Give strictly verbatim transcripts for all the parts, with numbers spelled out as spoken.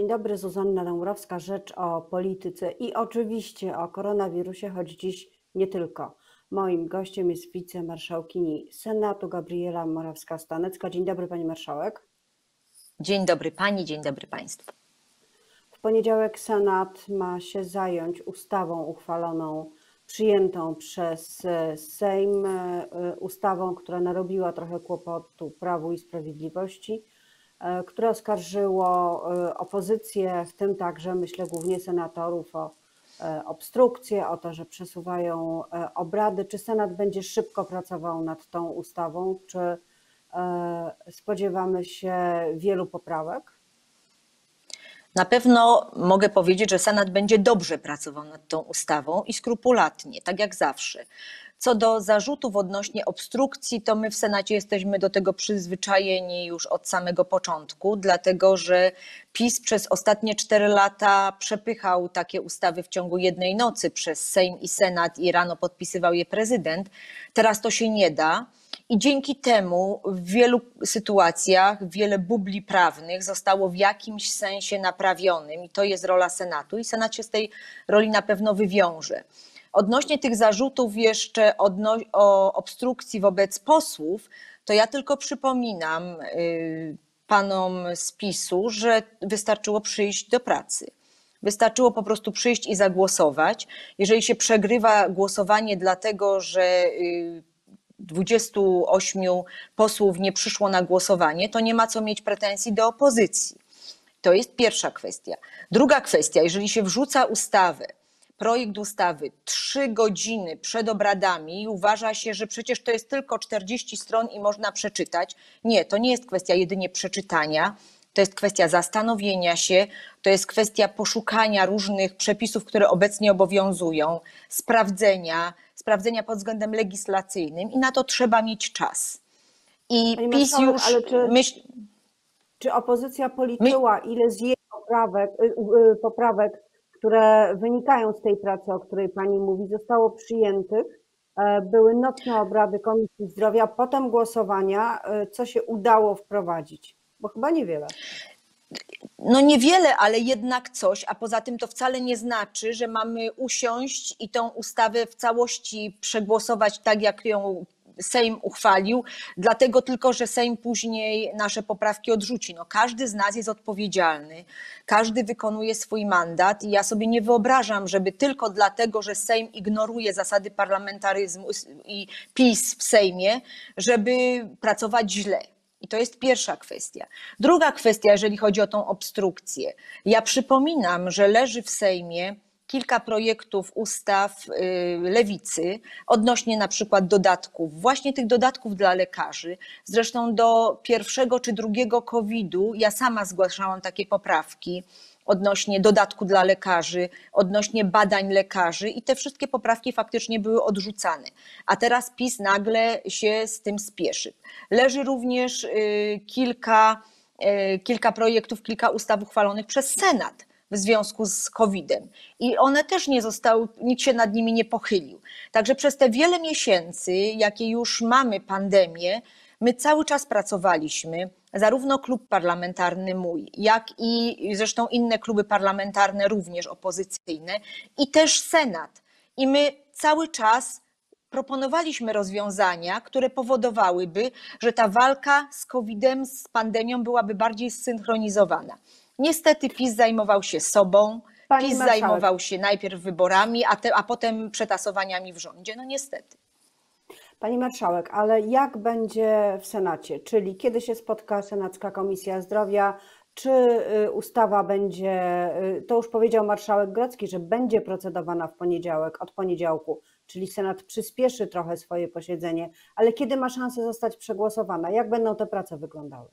Dzień dobry, Zuzanna Dąbrowska, Rzecz o Polityce i oczywiście o koronawirusie, choć dziś nie tylko. Moim gościem jest wicemarszałkini Senatu Gabriela Morawska-Stanecka. Dzień dobry, pani marszałek. Dzień dobry pani, dzień dobry państwu. W poniedziałek Senat ma się zająć ustawą uchwaloną, przyjętą przez Sejm, ustawą, która narobiła trochę kłopotu Prawu i Sprawiedliwości, które oskarżyło opozycję, w tym także, myślę, głównie senatorów, o obstrukcję, o to, że przesuwają obrady. Czy Senat będzie szybko pracował nad tą ustawą? Czy spodziewamy się wielu poprawek? Na pewno mogę powiedzieć, że Senat będzie dobrze pracował nad tą ustawą i skrupulatnie, tak jak zawsze. Co do zarzutów odnośnie obstrukcji, to my w Senacie jesteśmy do tego przyzwyczajeni już od samego początku, dlatego że PiS przez ostatnie cztery lata przepychał takie ustawy w ciągu jednej nocy przez Sejm i Senat i rano podpisywał je prezydent. Teraz to się nie da. I dzięki temu w wielu sytuacjach wiele bubli prawnych zostało w jakimś sensie naprawionym i to jest rola Senatu i Senat się z tej roli na pewno wywiąże. Odnośnie tych zarzutów jeszcze odno- o obstrukcji wobec posłów, to ja tylko przypominam y, panom z PiSu, że wystarczyło przyjść do pracy. Wystarczyło po prostu przyjść i zagłosować. Jeżeli się przegrywa głosowanie dlatego, że y, dwudziestu ośmiu posłów nie przyszło na głosowanie, to nie ma co mieć pretensji do opozycji. To jest pierwsza kwestia. Druga kwestia, jeżeli się wrzuca ustawę, projekt ustawy trzy godziny przed obradami i uważa się, że przecież to jest tylko czterdzieści stron i można przeczytać. Nie, to nie jest kwestia jedynie przeczytania, to jest kwestia zastanowienia się, to jest kwestia poszukania różnych przepisów, które obecnie obowiązują, sprawdzenia, sprawdzenia pod względem legislacyjnym i na to trzeba mieć czas. I Pani PiS marszałek, już ale czy, myśl... czy opozycja policzyła, ile z jej poprawek, y, y, poprawek, które wynikają z tej pracy, o której pani mówi, zostało przyjętych? Były nocne obrady Komisji Zdrowia, potem głosowania. Co się udało wprowadzić? Bo chyba niewiele. No niewiele, ale jednak coś, a poza tym to wcale nie znaczy, że mamy usiąść i tą ustawę w całości przegłosować tak, jak ją Sejm uchwalił, dlatego tylko, że Sejm później nasze poprawki odrzuci. No, każdy z nas jest odpowiedzialny, każdy wykonuje swój mandat i ja sobie nie wyobrażam, żeby tylko dlatego, że Sejm ignoruje zasady parlamentaryzmu i PiS w Sejmie, żeby pracować źle. I to jest pierwsza kwestia. Druga kwestia, jeżeli chodzi o tą obstrukcję. Ja przypominam, że leży w Sejmie kilka projektów ustaw Lewicy odnośnie na przykład dodatków, właśnie tych dodatków dla lekarzy. Zresztą do pierwszego czy drugiego kowida ja sama zgłaszałam takie poprawki odnośnie dodatku dla lekarzy, odnośnie badań lekarzy i te wszystkie poprawki faktycznie były odrzucane. A teraz PiS nagle się z tym spieszy. Leży również kilka, kilka projektów, kilka ustaw uchwalonych przez Senat w związku z kowidem. I one też nie zostały, nikt się nad nimi nie pochylił. Także przez te wiele miesięcy, jakie już mamy pandemię, my cały czas pracowaliśmy, zarówno klub parlamentarny mój, jak i zresztą inne kluby parlamentarne, również opozycyjne, i też Senat. I my cały czas proponowaliśmy rozwiązania, które powodowałyby, że ta walka z kowidem, z pandemią byłaby bardziej zsynchronizowana. Niestety PiS zajmował się sobą, Pani PiS marszałek. zajmował się najpierw wyborami, a, te, a potem przetasowaniami w rządzie. No niestety. Pani marszałek, ale jak będzie w Senacie? Czyli kiedy się spotka Senacka Komisja Zdrowia? Czy ustawa będzie, to już powiedział marszałek Grodzki, że będzie procedowana w poniedziałek, od poniedziałku, czyli Senat przyspieszy trochę swoje posiedzenie, ale kiedy ma szansę zostać przegłosowana? Jak będą te prace wyglądały?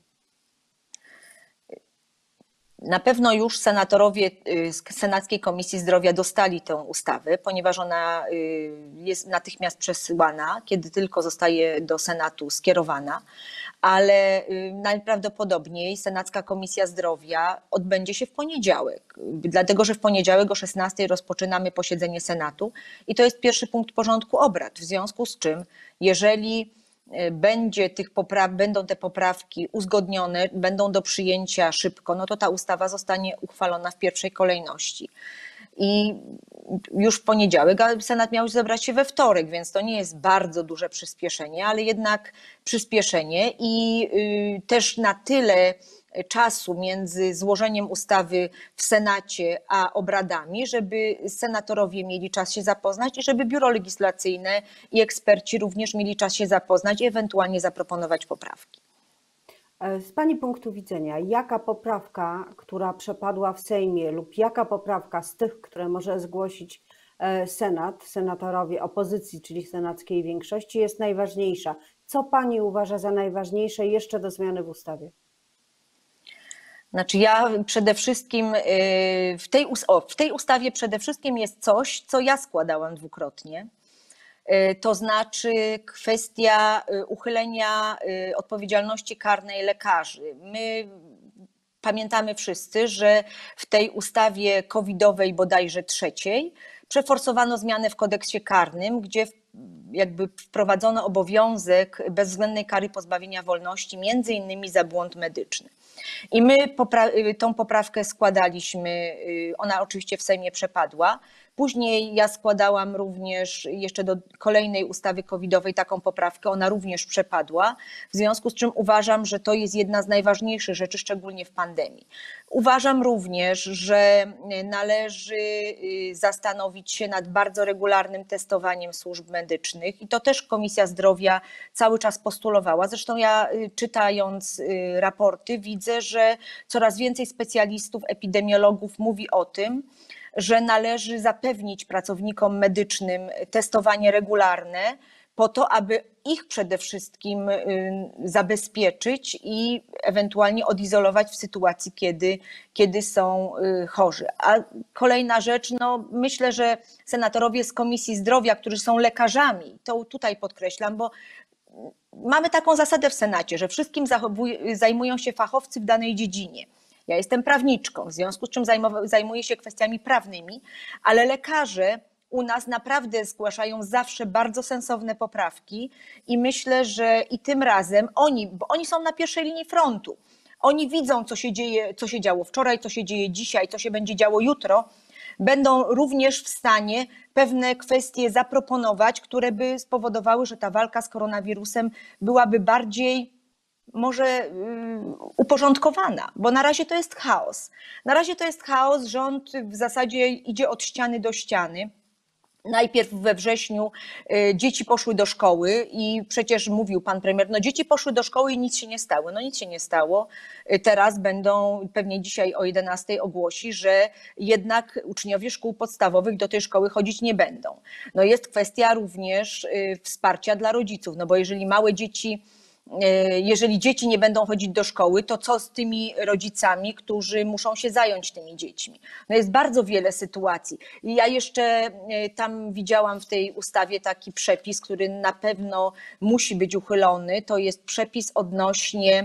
Na pewno już senatorowie z Senackiej Komisji Zdrowia dostali tę ustawę, ponieważ ona jest natychmiast przesyłana, kiedy tylko zostaje do Senatu skierowana, ale najprawdopodobniej Senacka Komisja Zdrowia odbędzie się w poniedziałek, dlatego że w poniedziałek o szesnastej rozpoczynamy posiedzenie Senatu i to jest pierwszy punkt porządku obrad, w związku z czym jeżeli będzie tych popraw, będą te poprawki uzgodnione, będą do przyjęcia szybko, no to ta ustawa zostanie uchwalona w pierwszej kolejności. I już w poniedziałek, a Senat miał zebrać się we wtorek, więc to nie jest bardzo duże przyspieszenie, ale jednak przyspieszenie i też na tyle czasu między złożeniem ustawy w Senacie a obradami, żeby senatorowie mieli czas się zapoznać i żeby biuro legislacyjne i eksperci również mieli czas się zapoznać i ewentualnie zaproponować poprawki. Z Pani punktu widzenia, jaka poprawka, która przepadła w Sejmie lub jaka poprawka z tych, które może zgłosić Senat, senatorowie opozycji, czyli senackiej większości, jest najważniejsza? Co Pani uważa za najważniejsze jeszcze do zmiany w ustawie? Znaczy ja przede wszystkim w tej, o, w tej ustawie przede wszystkim jest coś, co ja składałam dwukrotnie. To znaczy kwestia uchylenia odpowiedzialności karnej lekarzy. My pamiętamy wszyscy, że w tej ustawie covidowej bodajże trzeciej przeforsowano zmianę w kodeksie karnym, gdzie jakby wprowadzono obowiązek bezwzględnej kary pozbawienia wolności, między innymi za błąd medyczny. I my popra- tą poprawkę składaliśmy, ona oczywiście w Sejmie przepadła. Później ja składałam również jeszcze do kolejnej ustawy covidowej taką poprawkę, ona również przepadła, w związku z czym uważam, że to jest jedna z najważniejszych rzeczy, szczególnie w pandemii. Uważam również, że należy zastanowić się nad bardzo regularnym testowaniem służb medycznych i to też Komisja Zdrowia cały czas postulowała. Zresztą ja czytając raporty widzę, że coraz więcej specjalistów, epidemiologów mówi o tym, że należy zapewnić pracownikom medycznym testowanie regularne po to, aby ich przede wszystkim zabezpieczyć i ewentualnie odizolować w sytuacji, kiedy, kiedy są chorzy. A kolejna rzecz, no myślę, że senatorowie z Komisji Zdrowia, którzy są lekarzami, to tutaj podkreślam, bo mamy taką zasadę w Senacie, że wszystkim zajmują się fachowcy w danej dziedzinie. Ja jestem prawniczką, w związku z czym zajmuję się kwestiami prawnymi, ale lekarze u nas naprawdę zgłaszają zawsze bardzo sensowne poprawki i myślę, że i tym razem oni, bo oni są na pierwszej linii frontu, oni widzą, co się dzieje, co się działo wczoraj, co się dzieje dzisiaj, co się będzie działo jutro, będą również w stanie pewne kwestie zaproponować, które by spowodowały, że ta walka z koronawirusem byłaby bardziej może uporządkowana, bo na razie to jest chaos. Na razie to jest chaos, rząd w zasadzie idzie od ściany do ściany. Najpierw we wrześniu dzieci poszły do szkoły i przecież mówił pan premier, no dzieci poszły do szkoły i nic się nie stało. No nic się nie stało. Teraz będą, pewnie dzisiaj o jedenastej ogłosi, że jednak uczniowie szkół podstawowych do tej szkoły chodzić nie będą. No jest kwestia również wsparcia dla rodziców, no bo jeżeli małe dzieci Jeżeli dzieci nie będą chodzić do szkoły, to co z tymi rodzicami, którzy muszą się zająć tymi dziećmi? No jest bardzo wiele sytuacji. I ja jeszcze tam widziałam w tej ustawie taki przepis, który na pewno musi być uchylony. To jest przepis odnośnie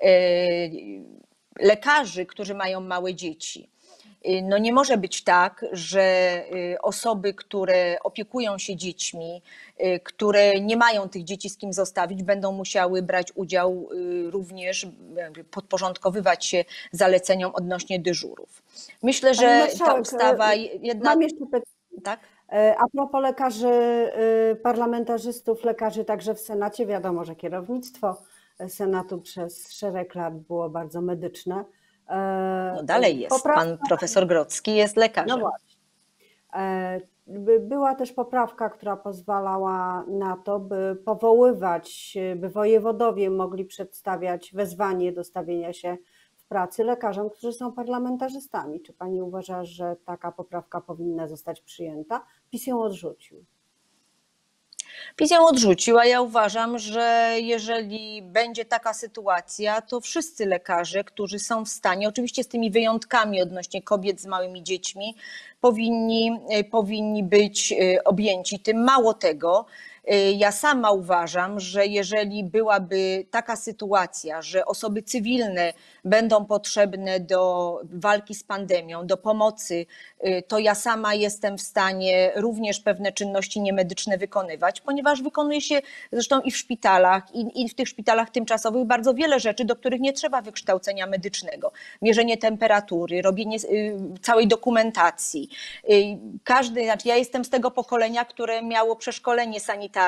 lekarzy, którzy mają małe dzieci. No nie może być tak, że osoby, które opiekują się dziećmi, które nie mają tych dzieci z kim zostawić, będą musiały brać udział również, podporządkowywać się zaleceniom odnośnie dyżurów. Myślę, że ta ustawa jedna... Mam jeszcze pytanie. Tak? A propos lekarzy, parlamentarzystów, lekarzy także w Senacie, wiadomo, że kierownictwo Senatu przez szereg lat było bardzo medyczne. No dalej jest. Poprawka... Pan profesor Grodzki jest lekarzem. No właśnie. Była też poprawka, która pozwalała na to, by powoływać, by wojewodowie mogli przedstawiać wezwanie do stawienia się w pracy lekarzom, którzy są parlamentarzystami. Czy pani uważa, że taka poprawka powinna zostać przyjęta? PiS ją odrzucił. PiS ją odrzucił, a ja uważam, że jeżeli będzie taka sytuacja, to wszyscy lekarze, którzy są w stanie, oczywiście z tymi wyjątkami odnośnie kobiet z małymi dziećmi, powinni, powinni być objęci tym. Mało tego, Ja sama uważam, że jeżeli byłaby taka sytuacja, że osoby cywilne będą potrzebne do walki z pandemią, do pomocy, to ja sama jestem w stanie również pewne czynności niemedyczne wykonywać, ponieważ wykonuje się zresztą i w szpitalach, i, i w tych szpitalach tymczasowych bardzo wiele rzeczy, do których nie trzeba wykształcenia medycznego. Mierzenie temperatury, robienie całej dokumentacji. Każdy, znaczy ja jestem z tego pokolenia, które miało przeszkolenie sanitarne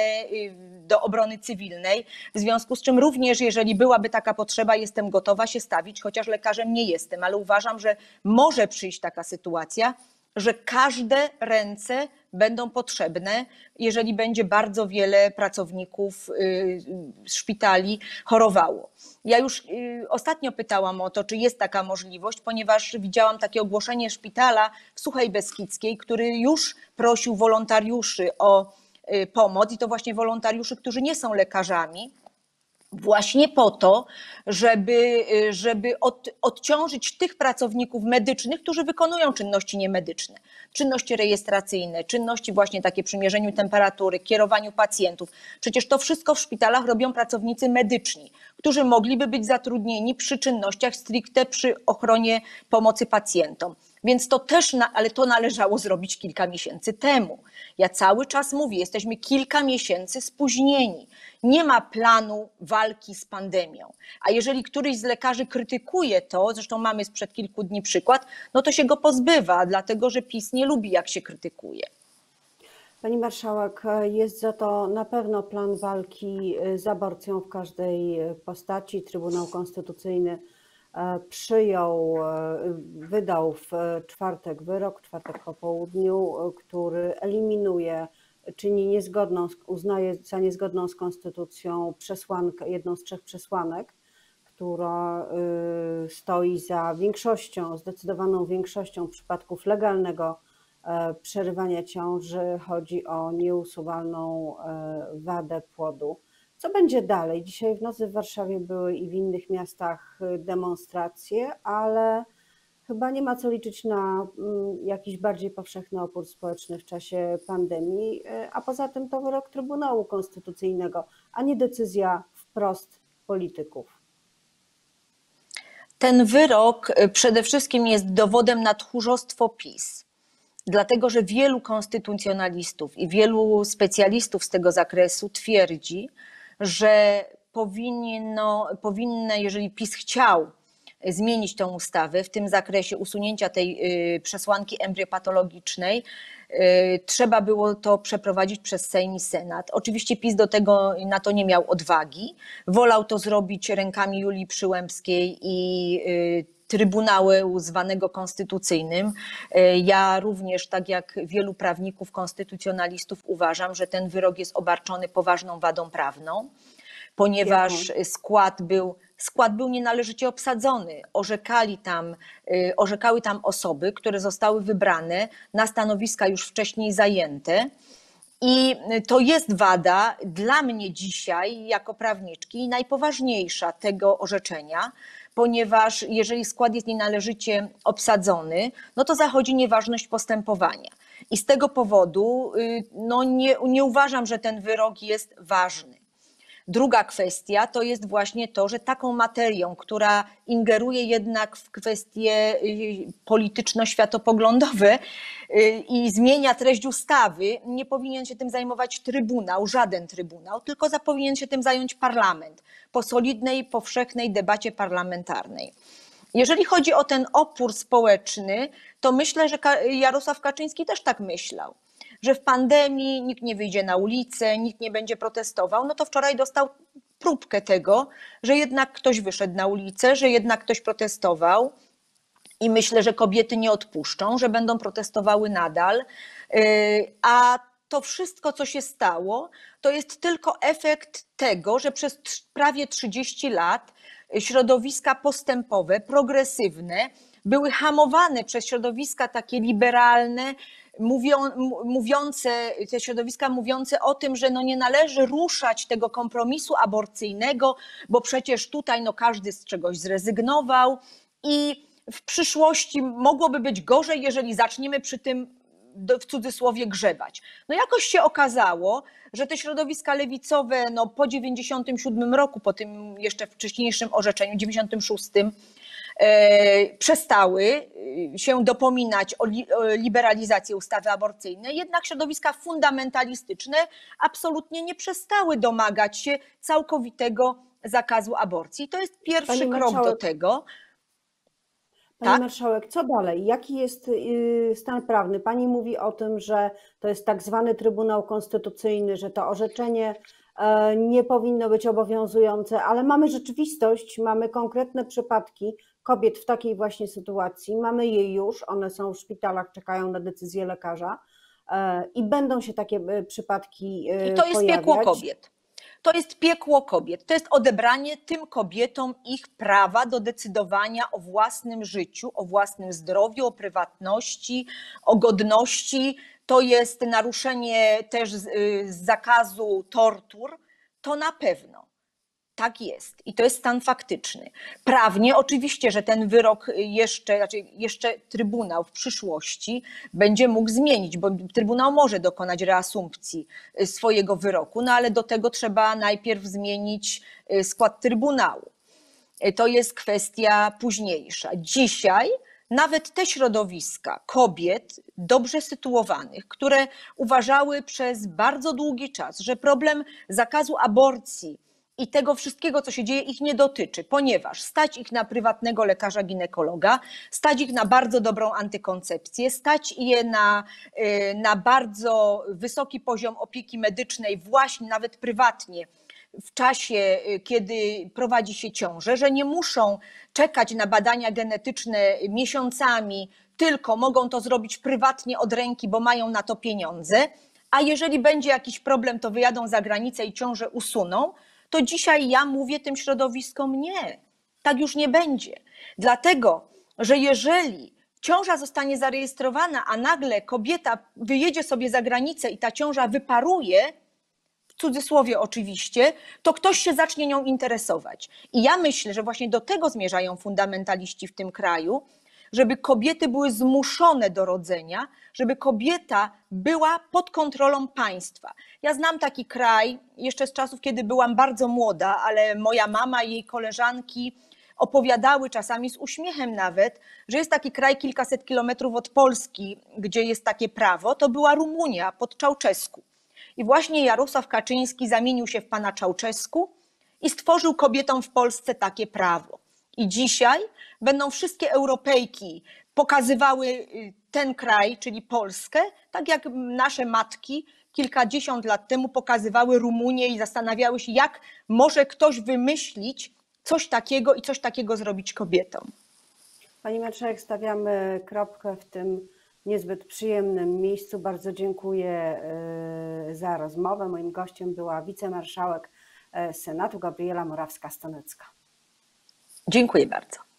do obrony cywilnej, w związku z czym również, jeżeli byłaby taka potrzeba, jestem gotowa się stawić, chociaż lekarzem nie jestem, ale uważam, że może przyjść taka sytuacja, że każde ręce będą potrzebne, jeżeli będzie bardzo wiele pracowników szpitali chorowało. Ja już ostatnio pytałam o to, czy jest taka możliwość, ponieważ widziałam takie ogłoszenie szpitala w Suchej Beskidzkiej, który już prosił wolontariuszy o pomoc i to właśnie wolontariuszy, którzy nie są lekarzami, właśnie po to, żeby, żeby od, odciążyć tych pracowników medycznych, którzy wykonują czynności niemedyczne, czynności rejestracyjne, czynności właśnie takie przy mierzeniu temperatury, kierowaniu pacjentów. Przecież to wszystko w szpitalach robią pracownicy medyczni, którzy mogliby być zatrudnieni przy czynnościach stricte przy ochronie pomocy pacjentom. Więc to też, ale to należało zrobić kilka miesięcy temu. Ja cały czas mówię, jesteśmy kilka miesięcy spóźnieni. Nie ma planu walki z pandemią. A jeżeli któryś z lekarzy krytykuje to, zresztą mamy sprzed kilku dni przykład, no to się go pozbywa, dlatego że PiS nie lubi, jak się krytykuje. Pani marszałek, jest za to na pewno plan walki z aborcją w każdej postaci. Trybunał Konstytucyjny przyjął, wydał w czwartek wyrok, w czwartek po południu, który eliminuje, czyni niezgodną, uznaje za niezgodną z konstytucją przesłankę, jedną z trzech przesłanek, która stoi za większością, zdecydowaną większością przypadków legalnego przerywania ciąży. Chodzi o nieusuwalną wadę płodu. Co będzie dalej? Dzisiaj w nocy w Warszawie były i w innych miastach demonstracje, ale chyba nie ma co liczyć na jakiś bardziej powszechny opór społeczny w czasie pandemii, a poza tym to wyrok Trybunału Konstytucyjnego, a nie decyzja wprost polityków. Ten wyrok przede wszystkim jest dowodem na tchórzostwo PiS. Dlatego, że wielu konstytucjonalistów i wielu specjalistów z tego zakresu twierdzi, że powinno, powinno, jeżeli PiS chciał zmienić tę ustawę w tym zakresie usunięcia tej przesłanki embriopatologicznej, trzeba było to przeprowadzić przez Sejm i Senat. Oczywiście PiS do tego, na to nie miał odwagi. Wolał to zrobić rękami Julii Przyłębskiej i Trybunału zwanego konstytucyjnym. Ja również, tak jak wielu prawników, konstytucjonalistów, uważam, że ten wyrok jest obarczony poważną wadą prawną, ponieważ skład był, skład był nienależycie obsadzony. Orzekali tam, orzekały tam osoby, które zostały wybrane na stanowiska już wcześniej zajęte. I to jest wada dla mnie dzisiaj, jako prawniczki, najpoważniejsza tego orzeczenia, ponieważ jeżeli skład jest nienależycie obsadzony, no to zachodzi nieważność postępowania. I z tego powodu no nie, nie uważam, że ten wyrok jest ważny. Druga kwestia to jest właśnie to, że taką materią, która ingeruje jednak w kwestie polityczno-światopoglądowe i zmienia treść ustawy, nie powinien się tym zajmować Trybunał, żaden Trybunał, tylko powinien się tym zająć parlament po solidnej, powszechnej debacie parlamentarnej. Jeżeli chodzi o ten opór społeczny, to myślę, że Jarosław Kaczyński też tak myślał, że w pandemii nikt nie wyjdzie na ulicę, nikt nie będzie protestował, no to wczoraj dostał próbkę tego, że jednak ktoś wyszedł na ulicę, że jednak ktoś protestował i myślę, że kobiety nie odpuszczą, że będą protestowały nadal, a to wszystko, co się stało, to jest tylko efekt tego, że przez prawie trzydzieści lat środowiska postępowe, progresywne były hamowane przez środowiska takie liberalne, Mówią, mówiące, te środowiska mówiące o tym, że no nie należy ruszać tego kompromisu aborcyjnego, bo przecież tutaj no każdy z czegoś zrezygnował i w przyszłości mogłoby być gorzej, jeżeli zaczniemy przy tym w cudzysłowie grzebać. No jakoś się okazało, że te środowiska lewicowe no, po dziewięćdziesiątym siódmym roku, po tym jeszcze wcześniejszym orzeczeniu, dziewięćdziesiątym szóstym, e, przestały się dopominać o, li, o liberalizację ustawy aborcyjnej, jednak środowiska fundamentalistyczne absolutnie nie przestały domagać się całkowitego zakazu aborcji. To jest pierwszy Pani krok marszałek, do tego. Pani Tak? marszałek, co dalej? Jaki jest y, stan prawny? Pani mówi o tym, że to jest tak zwany Trybunał Konstytucyjny, że to orzeczenie e, nie powinno być obowiązujące, ale mamy rzeczywistość, mamy konkretne przypadki kobiet w takiej właśnie sytuacji, mamy je już, one są w szpitalach, czekają na decyzję lekarza e, i będą się takie e, przypadki e, I to jest pojawiać. piekło kobiet. To jest piekło kobiet. To jest odebranie tym kobietom ich prawa do decydowania o własnym życiu, o własnym zdrowiu, o prywatności, o godności. To jest naruszenie też zakazu tortur. To na pewno. Tak jest i to jest stan faktyczny. Prawnie oczywiście, że ten wyrok jeszcze, znaczy jeszcze Trybunał w przyszłości będzie mógł zmienić, bo Trybunał może dokonać reasumpcji swojego wyroku, no ale do tego trzeba najpierw zmienić skład Trybunału. To jest kwestia późniejsza. Dzisiaj nawet te środowiska kobiet dobrze sytuowanych, które uważały przez bardzo długi czas, że problem zakazu aborcji i tego wszystkiego, co się dzieje, ich nie dotyczy, ponieważ stać ich na prywatnego lekarza ginekologa, stać ich na bardzo dobrą antykoncepcję, stać je na, na bardzo wysoki poziom opieki medycznej, właśnie nawet prywatnie, w czasie, kiedy prowadzi się ciążę, że nie muszą czekać na badania genetyczne miesiącami, tylko mogą to zrobić prywatnie od ręki, bo mają na to pieniądze, a jeżeli będzie jakiś problem, to wyjadą za granicę i ciążę usuną, to dzisiaj ja mówię tym środowiskom nie, tak już nie będzie. Dlatego, że jeżeli ciąża zostanie zarejestrowana, a nagle kobieta wyjedzie sobie za granicę i ta ciąża wyparuje, w cudzysłowie oczywiście, to ktoś się zacznie nią interesować. I ja myślę, że właśnie do tego zmierzają fundamentaliści w tym kraju, żeby kobiety były zmuszone do rodzenia, żeby kobieta była pod kontrolą państwa. Ja znam taki kraj, jeszcze z czasów, kiedy byłam bardzo młoda, ale moja mama i jej koleżanki opowiadały czasami z uśmiechem nawet, że jest taki kraj kilkaset kilometrów od Polski, gdzie jest takie prawo, to była Rumunia pod Czałczesku. I właśnie Jarosław Kaczyński zamienił się w pana Czałczesku i stworzył kobietom w Polsce takie prawo. I dzisiaj będą wszystkie Europejki pokazywały ten kraj, czyli Polskę, tak jak nasze matki kilkadziesiąt lat temu pokazywały Rumunię i zastanawiały się, jak może ktoś wymyślić coś takiego i coś takiego zrobić kobietom. Pani marszałek, stawiamy kropkę w tym niezbyt przyjemnym miejscu. Bardzo dziękuję za rozmowę. Moim gościem była wicemarszałek Senatu Gabriela Morawska-Stanecka. Dziękuję bardzo.